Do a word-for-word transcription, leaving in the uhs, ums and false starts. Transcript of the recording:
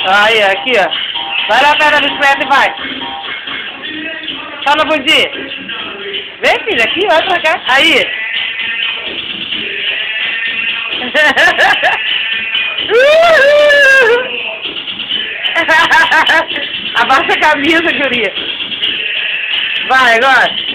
Aí, aqui, ó. Vai lá perto da bicicleta e vai. Fala, bundinha. Vem, filha, aqui, vai pra cá. Aí. Abaixa a camisa, guria. Vai, agora.